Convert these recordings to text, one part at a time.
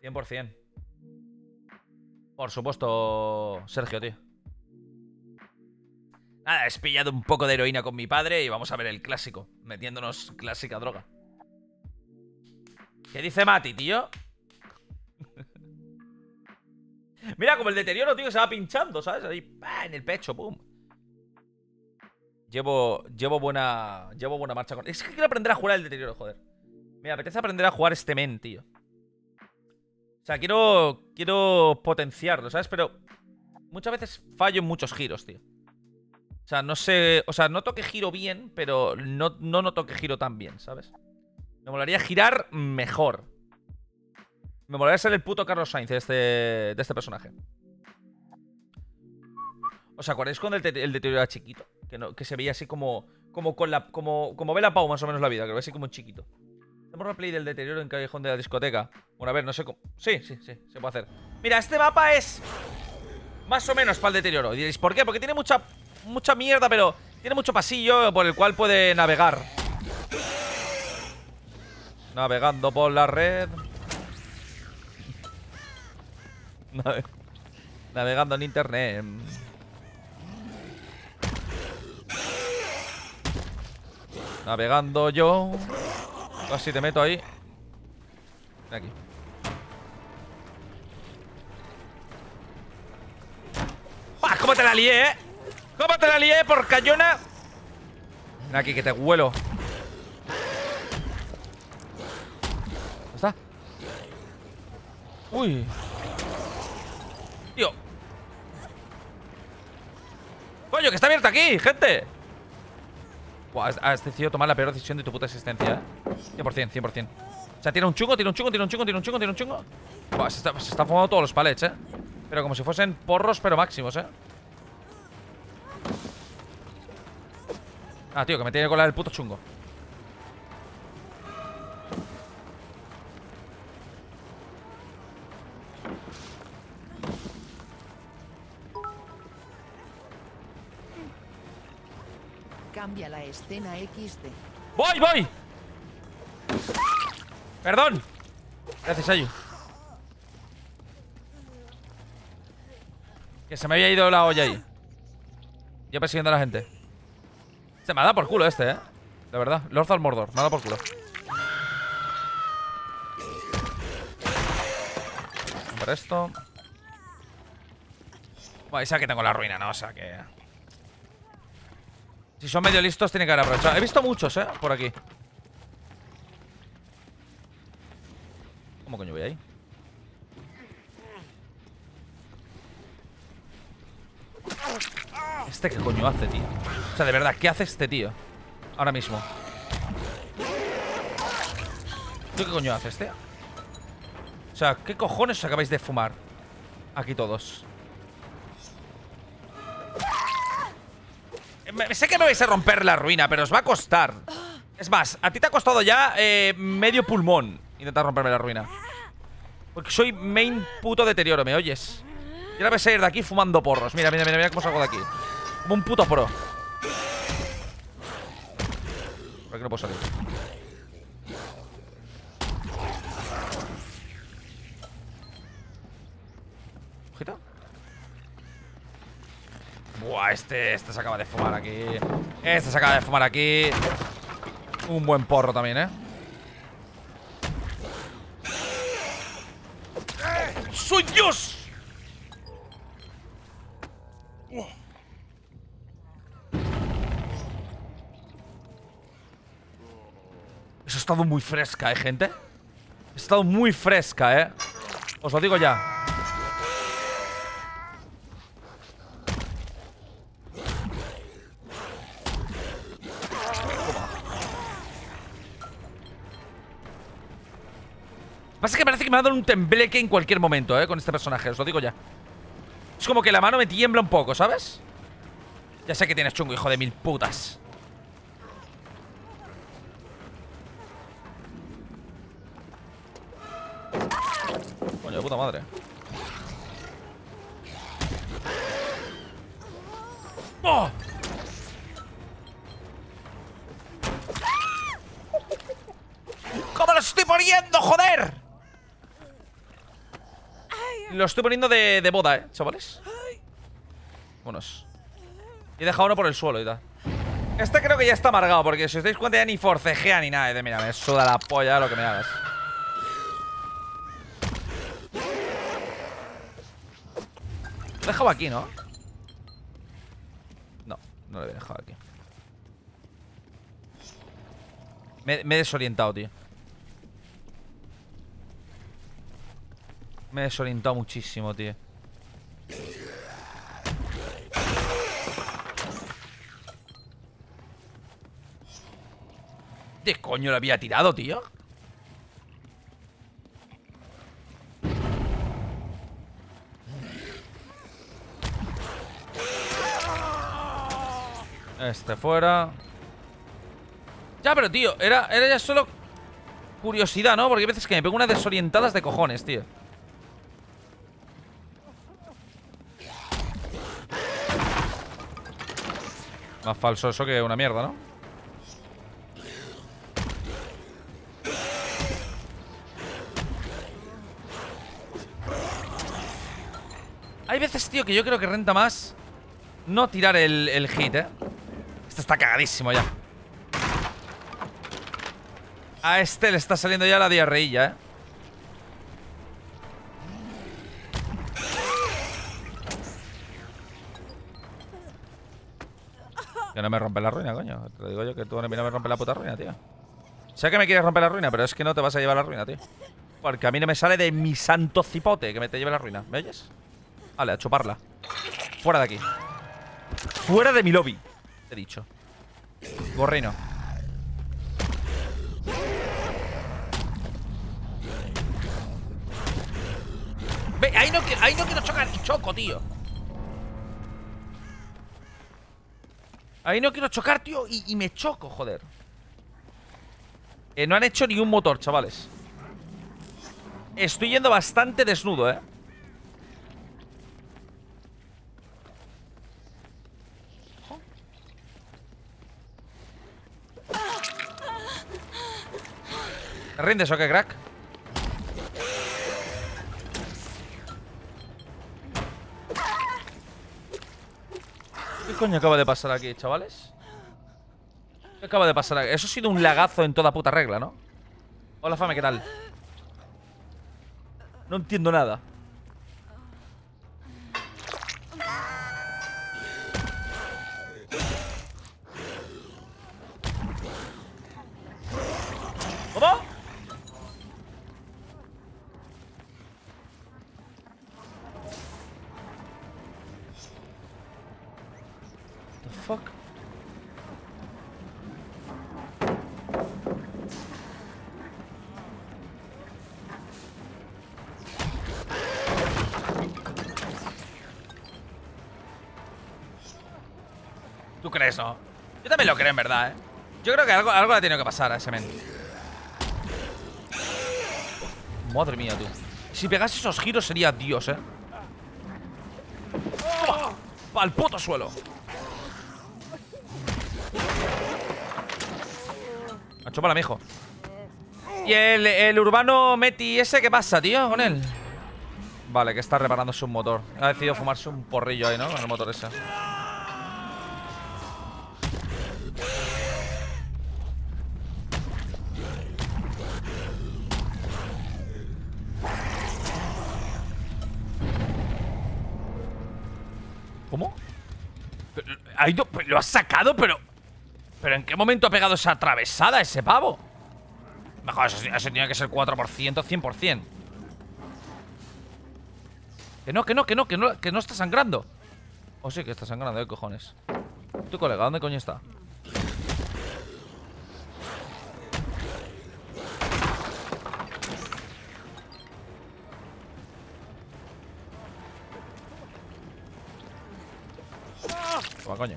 100%. Por supuesto, Sergio, tío. Nada, he pillado un poco de heroína con mi padre y vamos a ver el clásico. Metiéndonos clásica droga. ¿Qué dice Mati, tío? Mira, como el deterioro, tío, se va pinchando, ¿sabes? Ahí, ¡pah! En el pecho, pum. Llevo buena marcha con... Es que quiero aprender a jugar el deterioro, joder. Me apetece aprender a jugar este men, tío. O sea, quiero potenciarlo, ¿sabes? Pero muchas veces fallo en muchos giros, tío. O sea, no sé... O sea, noto que giro bien, pero no noto que giro tan bien, ¿sabes? Me molaría girar mejor. Me molaría ser el puto Carlos Sainz de este personaje. ¿Os acordáis cuando el deterioro era chiquito? Que se veía así como Bella Pau, más o menos, la vida. Que lo ve así como chiquito. Hacemos replay del deterioro en Callejón de la Discoteca. Bueno, a ver, no sé cómo... Sí, se puede hacer. Mira, este mapa es más o menos para el deterioro. Y diréis, ¿por qué? Porque tiene mucha mierda, pero tiene mucho pasillo por el cual puede navegar. Navegando por la red. Navegando en internet. Navegando yo. Casi te meto ahí. Ven aquí. ¡Ah! ¿Cómo te la lié, ¿Cómo te la lié por cayona? Ven aquí, que te huelo. ¿Dónde está? Uy. Tío. Coño, que está abierto aquí, gente. Buah, has decidido tomar la peor decisión de tu puta existencia, 100%, 100%. O sea, tiene un chungo. Buah, se está fumando todos los palets, Pero como si fuesen porros, pero máximos, Ah, tío, que me tiene que colar el puto chungo. Cambia la escena XD. ¡Voy! Perdón. Gracias, Ayu. Que se me había ido la olla ahí. Yo persiguiendo a la gente. Se me ha dado por culo este, de verdad. Lord al Mordor, me ha dado por culo. Por esto. Bueno, esa que tengo la ruina, ¿no? O sea que... Si son medio listos, tienen que haber aprovechado. He visto muchos, por aquí. ¿Cómo coño voy ahí? ¿Este qué coño hace, tío? O sea, de verdad, ¿qué hace este tío? Ahora mismo. ¿Tú qué coño haces, tío? O sea, ¿qué cojones os acabáis de fumar? Aquí todos. Sé que me vais a romper la ruina, pero os va a costar. Es más, a ti te ha costado ya medio pulmón intentar romperme la ruina. Porque soy main puto deterioro, ¿me oyes? Y ahora voy a salir de aquí fumando porros. Mira cómo salgo de aquí. Como un puto pro. ¿Por qué no puedo salir? Ojito. Buah, este se acaba de fumar aquí. Este se acaba de fumar aquí. Un buen porro también, ¡Soy Dios! Eso ha estado muy fresca, gente. Ha estado muy fresca, Os lo digo ya. Pasa que parece que me va a dar un tembleque en cualquier momento, con este personaje, os lo digo ya. Es como que la mano me tiembla un poco, ¿sabes? Ya sé que tienes chungo, hijo de mil putas. Coño, de puta madre. ¡Oh! ¡Cómo los estoy poniendo, joder! Lo estoy poniendo de boda, chavales. Vámonos. Y he dejado uno por el suelo y tal. Este creo que ya está amargado, porque si os dais cuenta ya ni forcejea ni nada. Mira, me suda la polla lo que me hagas. Lo he dejado aquí, ¿no? No, no lo he dejado aquí. Me he desorientado, tío. Me he desorientado muchísimo, tío. ¿De coño lo había tirado, tío? Este fuera. Ya, pero tío, era ya solo curiosidad, ¿no? Porque hay veces que me pego unas desorientadas de cojones, tío. Más falso eso que una mierda, ¿no? Hay veces, tío, que yo creo que renta más no tirar el hit, ¿eh? Este está cagadísimo ya. A este le está saliendo ya la diarreilla, ¿eh? Que no me rompe la ruina, coño. Te lo digo yo que tú no me rompes la puta ruina, tío. Sé que me quieres romper la ruina, pero es que no te vas a llevar la ruina, tío. Porque a mí no me sale de mi santo cipote que me te lleve la ruina. ¿Me oyes? Vale, a chuparla. Fuera de aquí. Fuera de mi lobby, te he dicho. Gorrino. Ve, ahí no quiero chocar y choco, tío. Ahí no quiero chocar, tío, y me choco, joder. No han hecho ni un motor, chavales. Estoy yendo bastante desnudo, ¿eh? ¿Te rindes o qué, crack? ¿Qué coño acaba de pasar aquí, chavales? ¿Qué acaba de pasar aquí? Eso ha sido un lagazo en toda puta regla, ¿no? Hola, Fame, ¿qué tal? No entiendo nada. ¿Cómo? The fuck? ¿Tú crees, no? Yo también lo creo, en verdad, ¿eh? Yo creo que algo le ha tenido que pasar a ese men. Madre mía, tú. Si pegase esos giros sería Dios, ¿eh? ¡Toma! ¡Pa'l puto suelo! Achópala, mijo. ¿Y el urbano Meti ese qué pasa, tío, con él? Vale, que está reparándose un motor. Ha decidido fumarse un porrillo ahí, ¿no? Con el motor ese. ¿Cómo? Ha ido, lo has sacado, pero ¿en qué momento ha pegado esa atravesada ese pavo? Mejor, eso tiene que ser 4%, 100%. Que no está sangrando. Oh, sí que está sangrando, ¿qué cojones? ¿Tu colega dónde coño está? Toma, coño.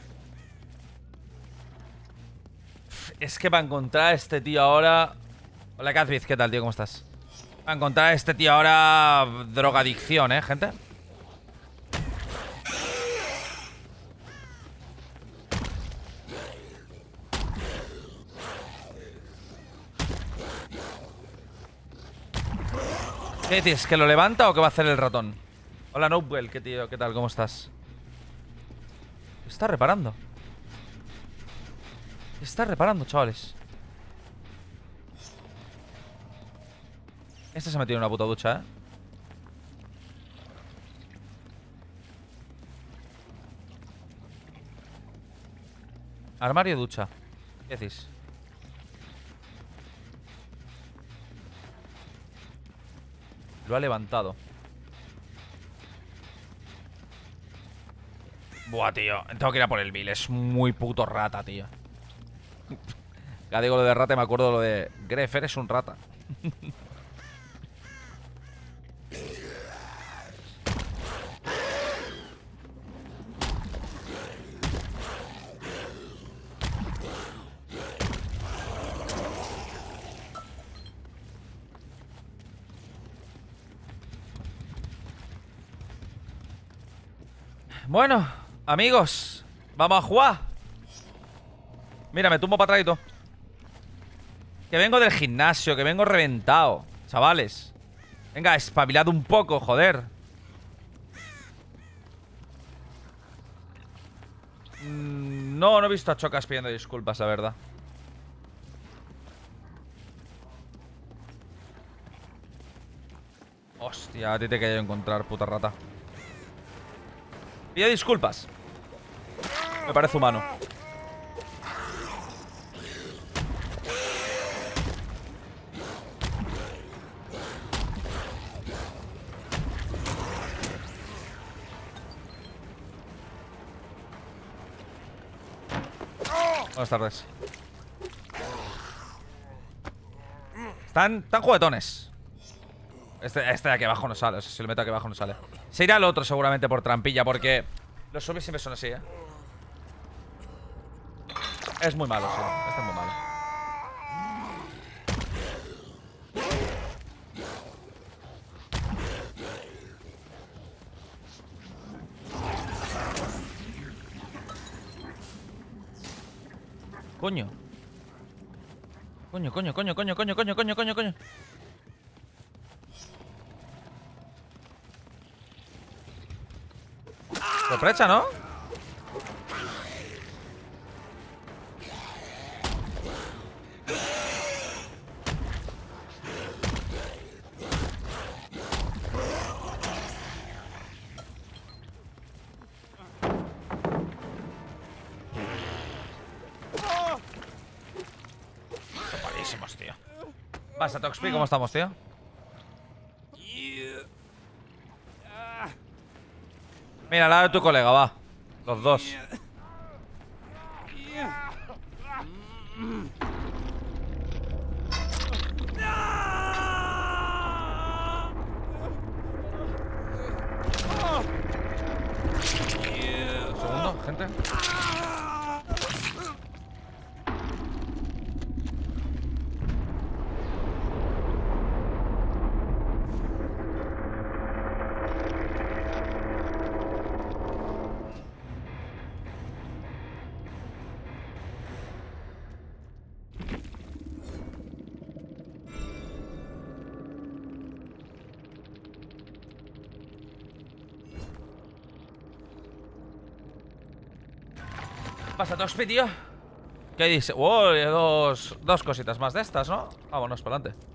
Es que para encontrar a este tío ahora Hola, Kazviz, ¿qué tal, tío? ¿Cómo estás? A encontrar a este tío ahora... drogadicción, gente. ¿Qué dices? ¿Que lo levanta o qué va a hacer el ratón? Hola, Nobel, ¿qué tío? ¿Qué tal? ¿Cómo estás? Está reparando. Está reparando, chavales. Este se ha metido en una puta ducha, ¿eh? Armario, ducha. ¿Qué decís? Lo ha levantado. Buah, tío. Tengo que ir a por el Bill. Es muy puto rata, tío. Ya digo lo de rata y me acuerdo lo de... Gref, eres un rata. Bueno, amigos, vamos a jugar. Mira, me tumbo para atrás y todo. Que vengo del gimnasio, que vengo reventado, chavales. Venga, espabilad un poco, joder. No he visto a Chocas pidiendo disculpas, la verdad. Hostia, a ti te quería encontrar, puta rata. Pide disculpas. Me parece humano. Buenas tardes. Están juguetones. Este de aquí abajo no sale. O sea, si lo meto aquí abajo no sale. Se irá al otro seguramente por trampilla, porque los zombies siempre son así, ¿eh? Es muy malo, sí. Este es muy malo. Coño. Coño. Sorpresa, ¿no? Son malísimos, tío. Vas a Toxpi, ¿cómo estamos, tío? Mira, la de tu colega, va. Los dos. Un segundo, gente. Pasa Toxpi, tío. ¿Qué dice? Wow, dos cositas más de estas, ¿no? Vámonos para adelante.